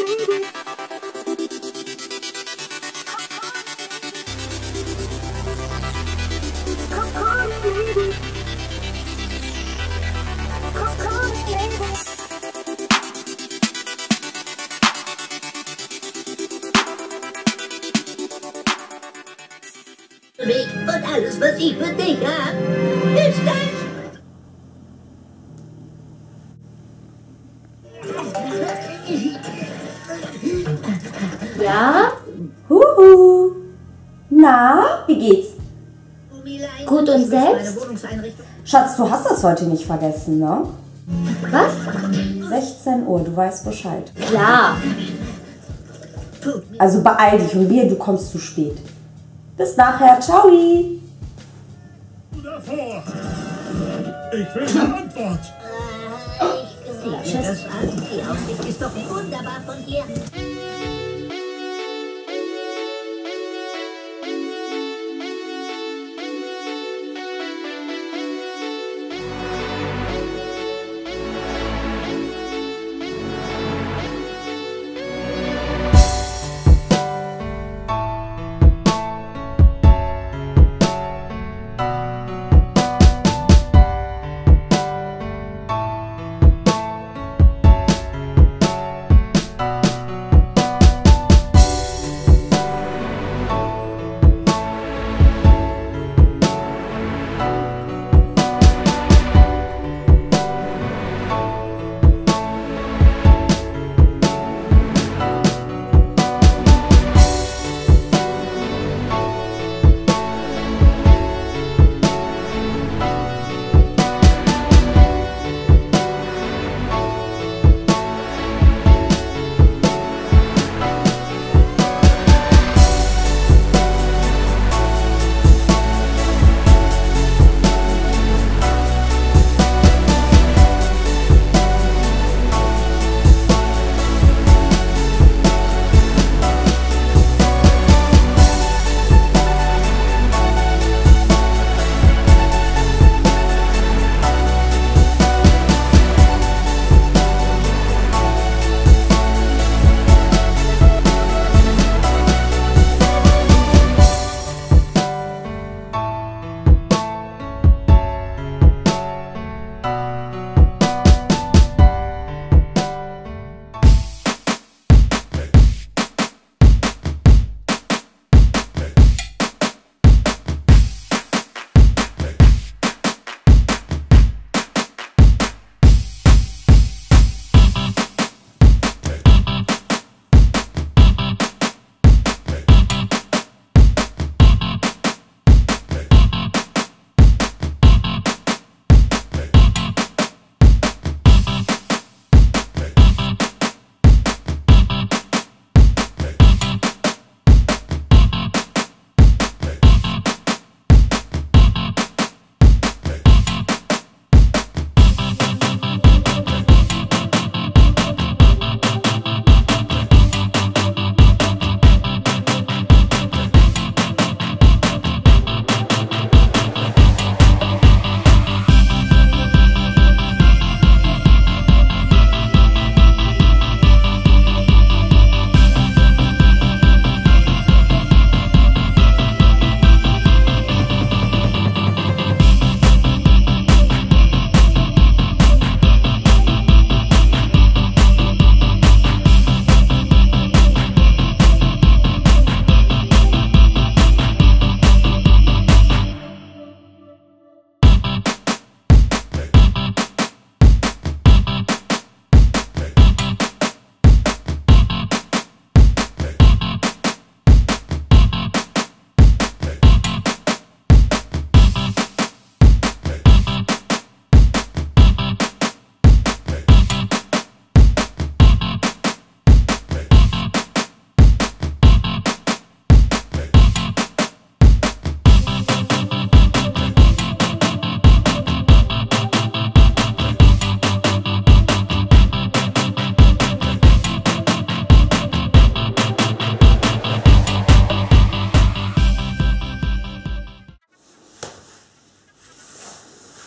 Und alles, was ich für dich hab, ist das. Ja? Huhu. Na, wie geht's? Gut und selbst? Schatz, du hast das heute nicht vergessen, ne? Was? 16 Uhr, du weißt Bescheid. Klar. Also beeil dich und wehe, du kommst zu spät. Bis nachher, ciao! Davor. Ich will eine Antwort. Ich sehe das an. Die Aussicht ist doch wunderbar von hier.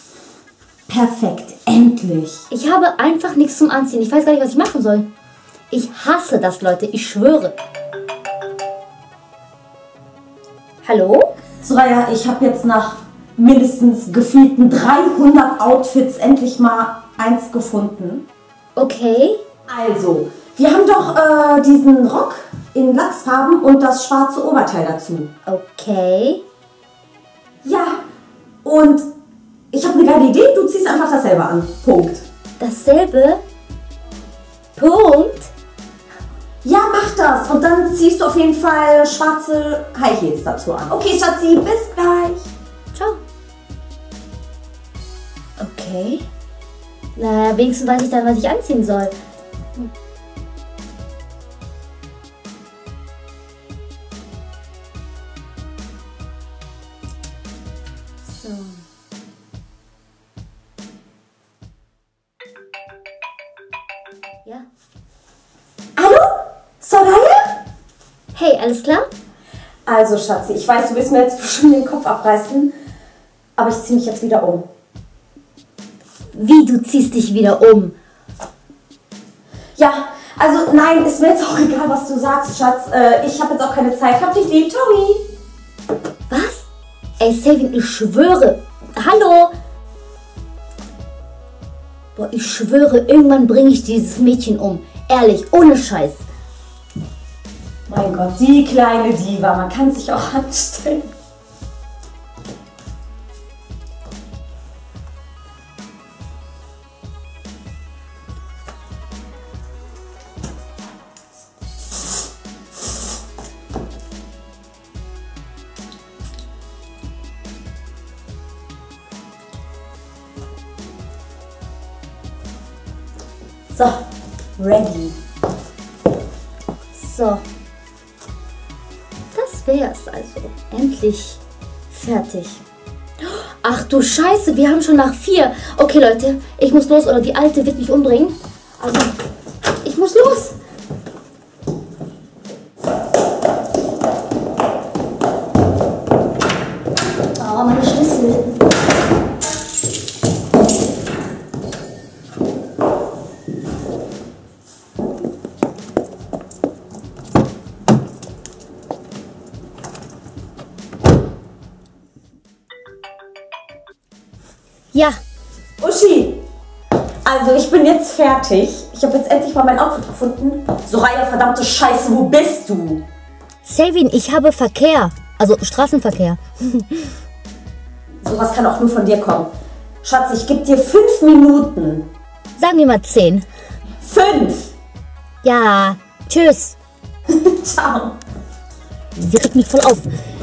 Perfekt, endlich. Ich habe einfach nichts zum Anziehen. Ich weiß gar nicht, was ich machen soll. Ich hasse das, Leute. Ich schwöre. Hallo? Soraya, ich habe jetzt nach mindestens gefühlten 300 Outfits endlich mal eins gefunden. Okay. Also, wir haben doch diesen Rock in Lachsfarben und das schwarze Oberteil dazu. Okay. Ja, und ich habe eine geile Idee, du ziehst einfach dasselbe an. Punkt. Dasselbe? Punkt? Ja, mach das. Und dann ziehst du auf jeden Fall schwarze High Heels dazu an. Okay, Schatzi, bis gleich. Ciao. Okay. Na, wenigstens weiß ich dann, was ich anziehen soll. So. Ja. Hallo? Soraya? Hey, alles klar? Also, Schatzi, ich weiß, du willst mir jetzt bestimmt den Kopf abreißen, aber ich ziehe mich jetzt wieder um. Wie, du ziehst dich wieder um? Ja, also nein, ist mir jetzt auch egal, was du sagst, Schatz. Ich habe jetzt auch keine Zeit. Hab dich lieb, Tommy. Was? Ey, Savin, ich schwöre. Hallo? Boah, ich schwöre, irgendwann bringe ich dieses Mädchen um. Ehrlich, ohne Scheiß. Mein Gott, die kleine Diva, man kann sich auch anstellen. So, ready. So. Das wär's also. Endlich fertig. Ach du Scheiße, wir haben schon nach 4. Okay, Leute, ich muss los oder die Alte wird mich umbringen. Also, ich muss los. Oh, meine Schlüssel. Ja, Uschi, also ich bin jetzt fertig. Ich habe jetzt endlich mal mein Outfit gefunden. Soraya, verdammte Scheiße, wo bist du? Savin, ich habe Verkehr. Also Straßenverkehr. Sowas kann auch nur von dir kommen. Schatz, ich gebe dir 5 Minuten. Sagen wir mal 10. 5! Ja, tschüss. Ciao. Sie regt mich voll auf.